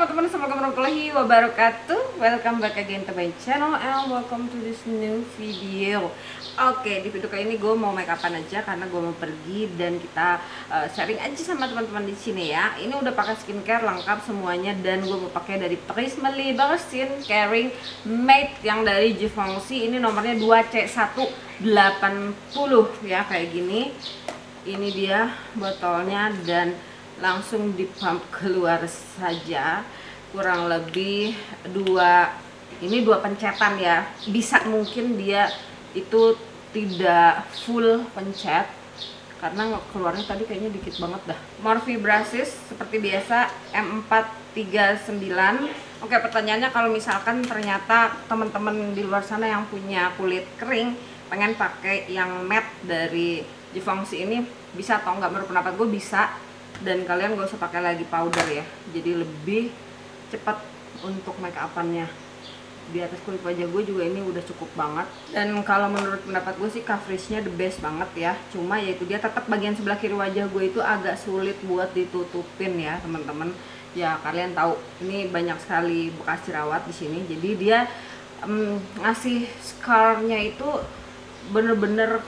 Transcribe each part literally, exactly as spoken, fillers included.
teman-teman, assalamualaikum warahmatullahi wabarakatuh. Welcome back again to my channel and welcome to this new video. Oke, di video kali ini gue mau make upan aja karena gue mau pergi dan kita uh, sharing aja sama teman-teman di sini ya. Ini udah pakai skincare lengkap semuanya dan gue mau pakai dari Prismally Skin Caring Matte yang dari Givenchy. Ini nomornya dua C satu delapan nol ya, kayak gini. Ini dia botolnya dan langsung dipump keluar saja, kurang lebih dua ini dua pencetan ya. Bisa mungkin dia itu tidak full pencet karena keluarnya tadi kayaknya dikit banget dah. Morphe Brushes seperti biasa M empat tiga sembilan. Oke, pertanyaannya kalau misalkan ternyata teman-teman di luar sana yang punya kulit kering pengen pakai yang matte dari Givenchy ini, bisa atau enggak? Menurut pendapat gue bisa, dan kalian gak usah pakai lagi powder ya, jadi lebih cepat untuk make upannya. Di atas kulit wajah gue juga ini udah cukup banget, dan kalau menurut pendapat gue sih coveragenya the best banget ya. Cuma yaitu dia tetap bagian sebelah kiri wajah gue itu agak sulit buat ditutupin ya teman-teman. Ya kalian tahu ini banyak sekali bekas jerawat di sini, jadi dia um, ngasih scarnya itu bener-bener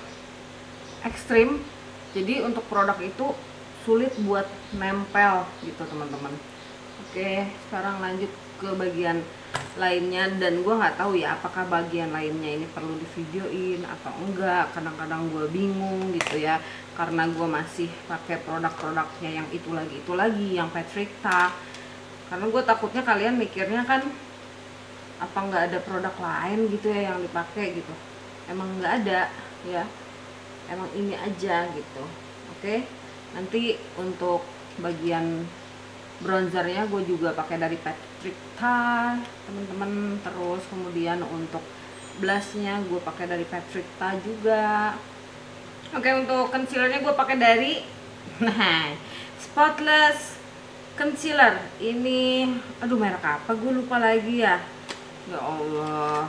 ekstrim. Jadi untuk produk itu sulit buat nempel gitu teman-teman. Oke, sekarang lanjut ke bagian lainnya, dan gue nggak tahu ya apakah bagian lainnya ini perlu divideoin atau enggak. Kadang-kadang gue bingung gitu ya, karena gue masih pakai produk-produknya yang itu lagi itu lagi yang Petricta. Karena gue takutnya kalian mikirnya kan apa nggak ada produk lain gitu ya yang dipakai gitu. Emang nggak ada ya, emang ini aja gitu. Oke, nanti untuk bagian bronzernya gue juga pakai dari Petricta teman-teman. Terus kemudian untuk blushnya gue pakai dari Petricta juga. Oke, untuk concealernya gue pakai dari nah Spotless Concealer. Ini aduh merek apa gue lupa lagi ya. Ya Allah,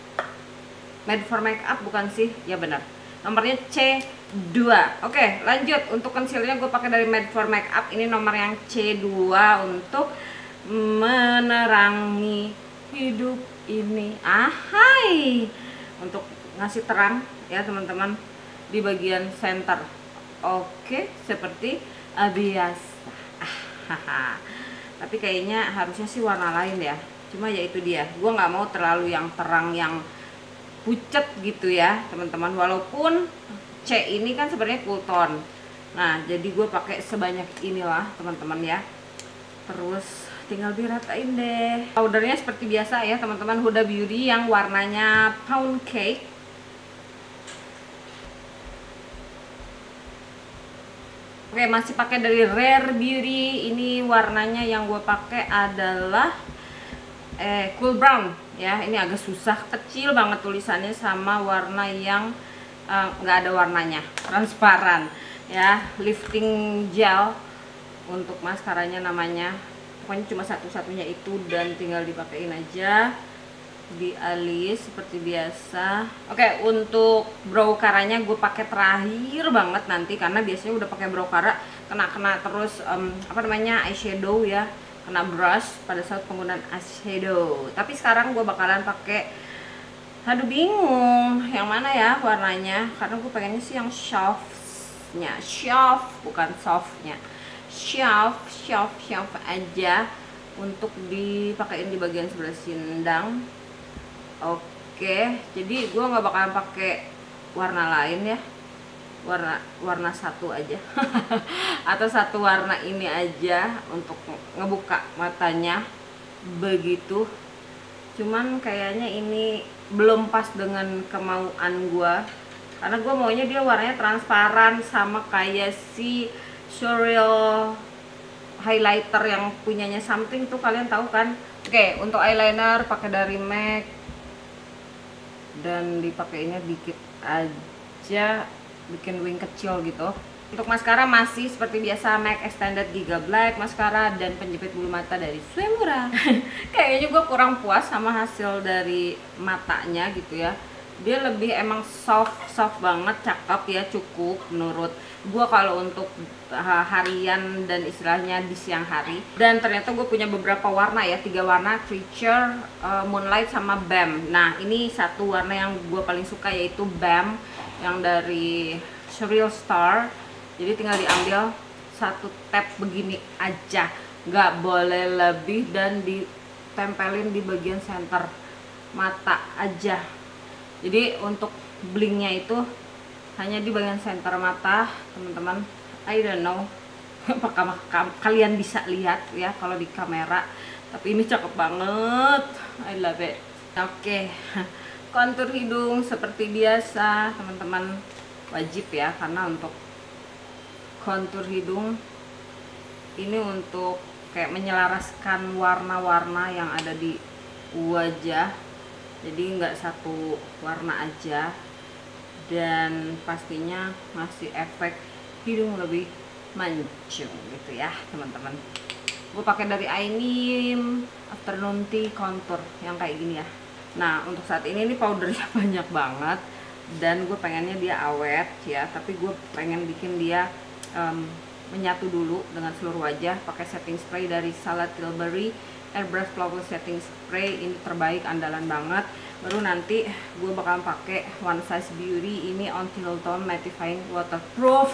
Made for Makeup bukan sih? Ya benar, nomornya C dua. Oke, lanjut. Untuk concealernya gue pakai dari Made for Makeup. Ini nomor yang C dua untuk menerangi hidup ini. Ahai, untuk ngasih terang ya teman-teman di bagian center. Oke, seperti biasa. Ah, tapi kayaknya harusnya sih warna lain ya. Cuma ya itu dia, gue nggak mau terlalu yang terang yang pucet gitu ya teman-teman. Walaupun C ini kan sebenarnya cool tone. Nah, jadi gue pakai sebanyak inilah teman-teman ya. Terus tinggal diratain deh. Powdernya seperti biasa ya teman-teman, Huda Beauty yang warnanya Pound Cake. Oke, masih pakai dari Rare Beauty. Ini warnanya yang gue pakai adalah eh cool brown ya. Ini agak susah, kecil banget tulisannya, sama warna yang nggak uh, ada warnanya, transparan ya. Lifting gel untuk maskaranya namanya. Pokoknya cuma satu-satunya itu dan tinggal dipakein aja di alis seperti biasa. Oke, untuk brow caranya gue pakai terakhir banget nanti, karena biasanya udah pakai brow cara kena-kena terus um, apa namanya eyeshadow ya, kena brush pada saat penggunaan eyeshadow. Tapi sekarang gue bakalan pakai, aduh bingung yang mana ya warnanya, karena gue pengennya sih yang softnya, soft bukan softnya, soft soft soft aja untuk dipakein di bagian sebelah sindang. Oke, jadi gue nggak bakalan pakai warna lain ya, warna warna satu aja atau satu warna ini aja untuk ngebuka matanya begitu. Cuman kayaknya ini belum pas dengan kemauan gue, karena gue maunya dia warnanya transparan sama kayak si Surreal highlighter yang punyanya Something tuh, kalian tahu kan. Oke, untuk eyeliner pakai dari MAC dan dipakainya dikit aja, bikin wing kecil gitu. Untuk maskara masih seperti biasa MAC Extended Giga Black Maskara dan penjepit bulu mata dari Swimura. Kayaknya gue kurang puas sama hasil dari matanya gitu ya. Dia lebih emang soft soft banget, cakep ya, cukup menurut gua kalau untuk harian dan istilahnya di siang hari. Dan ternyata gue punya beberapa warna ya, tiga warna, Creature, uh, Moonlight sama Bam. Nah ini satu warna yang gue paling suka yaitu Bam yang dari Surreal Star. Jadi tinggal diambil satu tap begini aja, nggak boleh lebih, dan ditempelin di bagian center mata aja. Jadi untuk blinknya itu hanya di bagian center mata, teman-teman. I don't know apakah kalian bisa lihat ya kalau di kamera, tapi ini cakep banget, I love it. Oke, okay. Kontur hidung seperti biasa teman-teman, wajib ya, karena untuk kontur hidung ini untuk kayak menyelaraskan warna-warna yang ada di wajah, jadi nggak satu warna aja, dan pastinya ngasih efek hidung lebih mancung gitu ya teman-teman. Gue pakai dari Ainim Afternoon Tea Contour yang kayak gini ya. Nah untuk saat ini ini powdernya banyak banget, dan gue pengennya dia awet ya, tapi gue pengen bikin dia um, menyatu dulu dengan seluruh wajah. Pakai setting spray dari Salad Tilbury Airbrush Flawless Setting Spray, ini terbaik, andalan banget. Baru nanti gue bakal pakai One Size Beauty ini On Tingle Tone Mattifying Waterproof.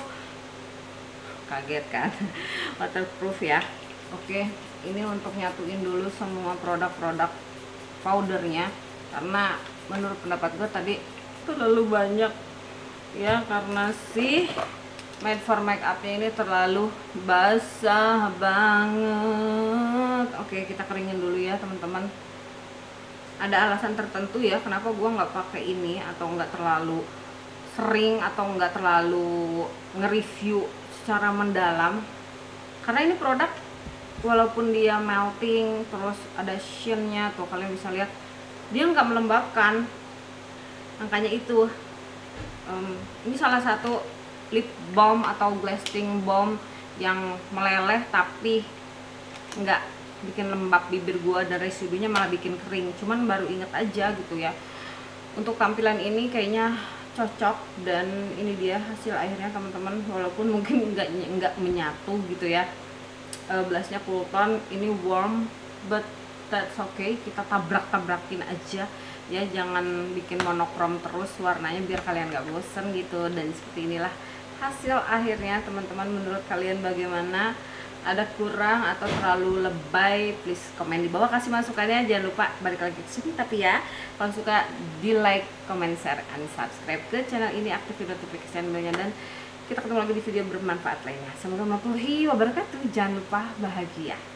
Kaget kan? Waterproof ya. Oke, ini untuk nyatuin dulu semua produk-produk powdernya, karena menurut pendapat gue tadi terlalu banyak ya, karena si Made for Makeupnya ini terlalu basah banget. Oke, kita keringin dulu ya teman-teman. Ada alasan tertentu ya kenapa gue nggak pakai ini, atau nggak terlalu sering, atau nggak terlalu nge-review secara mendalam, karena ini produk walaupun dia melting terus ada sheennya tuh, kalian bisa lihat dia nggak melembabkan. Makanya itu um, ini salah satu lip balm atau lasting balm yang meleleh tapi nggak bikin lembab bibir gua, dan residunya malah bikin kering. Cuman baru inget aja gitu ya. Untuk tampilan ini kayaknya cocok, dan ini dia hasil akhirnya teman-teman, walaupun mungkin nggak nggak menyatu gitu ya. E, blushnya cool tone, ini warm but that's okay, kita tabrak-tabrakin aja ya, jangan bikin monokrom terus warnanya biar kalian nggak bosen gitu. Dan seperti inilah hasil akhirnya teman-teman. Menurut kalian bagaimana? Ada kurang atau terlalu lebay? Please komen di bawah, kasih masukannya. Jangan lupa balik lagi ke sini, tapi ya kalau suka di like, comment, share, and subscribe ke channel ini, aktifin notification bellnya, dan kita ketemu lagi di video bermanfaat lainnya. Semoga warahmatullahi wabarakatuh. Jangan lupa bahagia.